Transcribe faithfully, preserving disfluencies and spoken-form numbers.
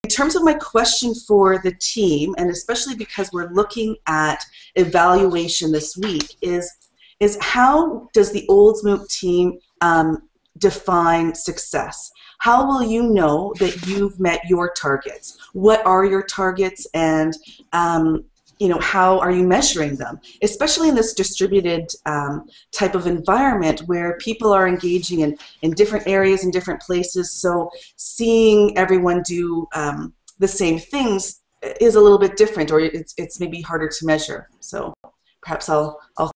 terms of my question for the team, and especially because we're looking at evaluation this week, is, is how does the Oldsmooc team um, define success? How will you know that you've met your targets? What are your targets, and um, you know, how are you measuring them? Especially in this distributed um, type of environment where people are engaging in, in different areas and different places, so seeing everyone do um, the same things is a little bit different, or it's, it's maybe harder to measure. So perhaps I'll, I'll